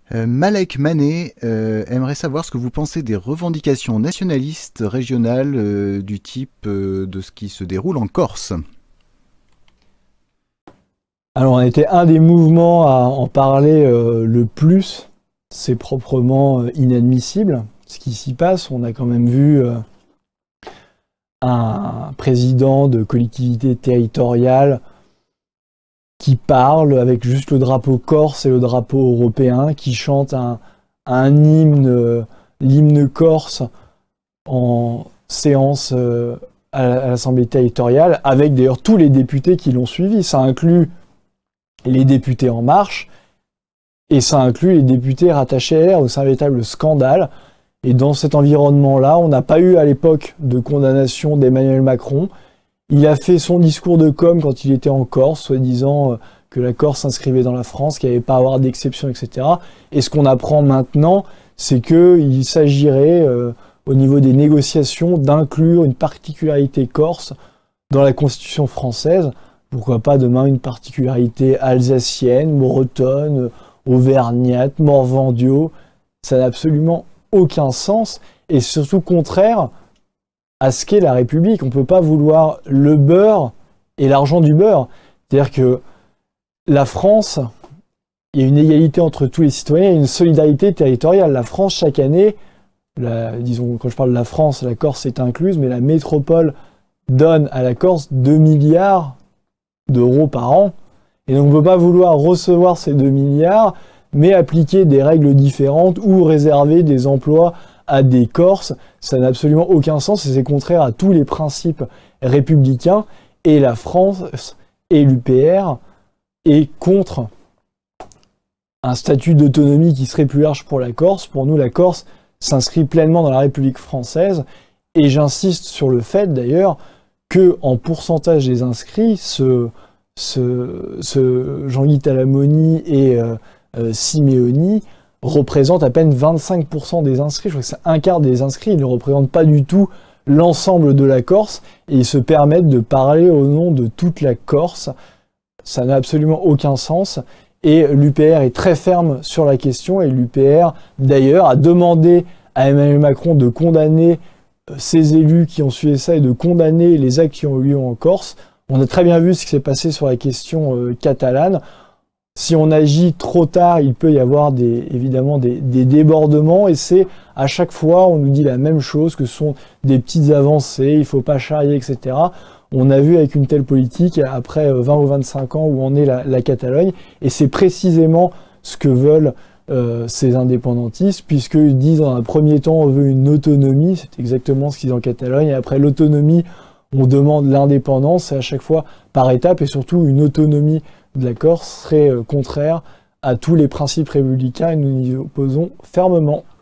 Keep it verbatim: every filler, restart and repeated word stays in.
Euh, Malek Mané euh, aimerait savoir ce que vous pensez des revendications nationalistes régionales euh, du type euh, de ce qui se déroule en Corse. Alors, on a été un des mouvements à en parler euh, le plus. C'est proprement euh, inadmissible. Ce qui s'y passe, on a quand même vu euh, un président de collectivité territoriale qui parle avec juste le drapeau corse et le drapeau européen, qui chante un, un hymne, euh, l'hymne corse en séance euh, à, à l'Assemblée territoriale, avec d'ailleurs tous les députés qui l'ont suivi. Ça inclut les députés En Marche, et ça inclut les députés rattachés à R, donc c'est un véritable scandale. Et dans cet environnement-là, on n'a pas eu à l'époque de condamnation d'Emmanuel Macron. Il a fait son discours de com quand il était en Corse, soi-disant que la Corse s'inscrivait dans la France, qu'il n'y avait pas à avoir d'exception, et cetera. Et ce qu'on apprend maintenant, c'est qu'il s'agirait, euh, au niveau des négociations, d'inclure une particularité corse dans la Constitution française. Pourquoi pas demain une particularité alsacienne, bretonne, auvergnate, morvandio. Ça n'a absolument aucun sens, et surtout contraire à ce qu'est la République. On ne peut pas vouloir le beurre et l'argent du beurre. C'est-à-dire que la France, il y a une égalité entre tous les citoyens et une solidarité territoriale. La France, chaque année, la, disons, quand je parle de la France, la Corse est incluse, mais la métropole donne à la Corse deux milliards d'euros par an. Et donc on ne peut pas vouloir recevoir ces deux milliards, mais appliquer des règles différentes ou réserver des emplois à des Corses. Ça n'a absolument aucun sens et c'est contraire à tous les principes républicains. Et la France et l'U P R est contre un statut d'autonomie qui serait plus large pour la Corse. Pour nous, la Corse s'inscrit pleinement dans la République française. Et j'insiste sur le fait d'ailleurs que en pourcentage des inscrits, ce, ce, ce Jean-Guy Talamoni et euh, euh, Simeoni représentent à peine vingt-cinq pour cent des inscrits. Je crois que c'est un quart des inscrits. Ils ne représentent pas du tout l'ensemble de la Corse et ils se permettent de parler au nom de toute la Corse. Ça n'a absolument aucun sens. Et l'U P R est très ferme sur la question et l'U P R, d'ailleurs, a demandé à Emmanuel Macron de condamner ces élus qui ont suivi ça et de condamner les actes qui ont eu lieu en Corse. On a très bien vu ce qui s'est passé sur la question euh, catalane. Si on agit trop tard, il peut y avoir des, évidemment des, des débordements et c'est à chaque fois, on nous dit la même chose, que ce sont des petites avancées, il ne faut pas charrier, et cetera. On a vu avec une telle politique, après vingt ou vingt-cinq ans, où en est la, la Catalogne, et c'est précisément ce que veulent euh, ces indépendantistes, puisqu'ils disent dans un premier temps, on veut une autonomie, c'est exactement ce qu'ils disent en Catalogne, et après l'autonomie, on demande l'indépendance, et à chaque fois par étapes, et surtout une autonomie de la Corse serait euh, contraire à tous les principes républicains, et nous nous y opposons fermement.